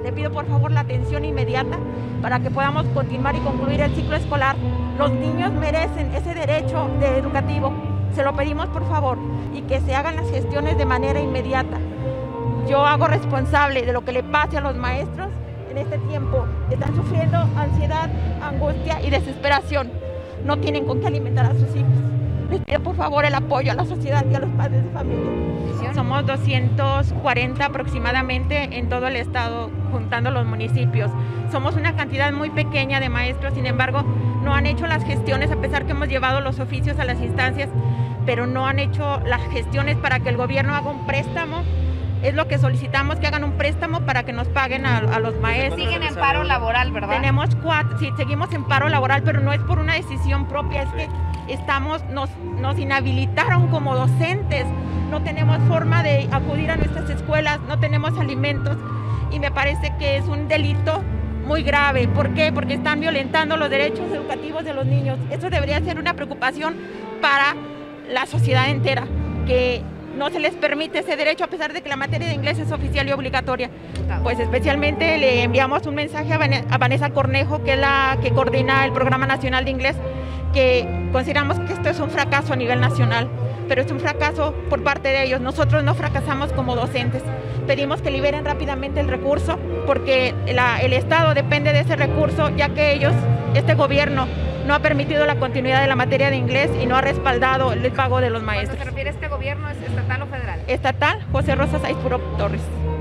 Le pido por favor la atención inmediata para que podamos continuar y concluir el ciclo escolar. Los niños merecen ese derecho educativo. Se lo pedimos por favor y que se hagan las gestiones de manera inmediata. Yo hago responsable de lo que le pase a los maestros en este tiempo. Están sufriendo ansiedad, angustia y desesperación. No tienen con qué alimentar a sus hijos. Les pido por favor el apoyo a la sociedad y a los padres de familia. Somos 240 aproximadamente en todo el estado, juntando los municipios. Somos una cantidad muy pequeña de maestros, sin embargo, no han hecho las gestiones, a pesar que hemos llevado los oficios a las instancias, pero no han hecho las gestiones para que el gobierno haga un préstamo. Es lo que solicitamos, que hagan un préstamo para que nos paguen a los maestros. Siguen en paro laboral, ¿verdad? Tenemos 4, sí, seguimos en paro laboral, pero no es por una decisión propia, es que nos inhabilitaron como docentes, no tenemos forma de acudir a nuestras escuelas, no tenemos alimentos y me parece que es un delito muy grave. ¿Por qué? Porque están violentando los derechos educativos de los niños. Eso debería ser una preocupación para la sociedad entera, que no se les permite ese derecho a pesar de que la materia de inglés es oficial y obligatoria. Pues especialmente le enviamos un mensaje a Vanessa Cornejo, que es la que coordina el Programa Nacional de Inglés, que consideramos que esto es un fracaso a nivel nacional, pero es un fracaso por parte de ellos. Nosotros no fracasamos como docentes. Pedimos que liberen rápidamente el recurso porque el Estado depende de ese recurso, ya que este gobierno no ha permitido la continuidad de la materia de inglés y no ha respaldado el pago de los maestros. ¿Cuándo se refiere a este gobierno? ¿Es estatal o federal? Estatal, José Rosa Saizpuro Torres.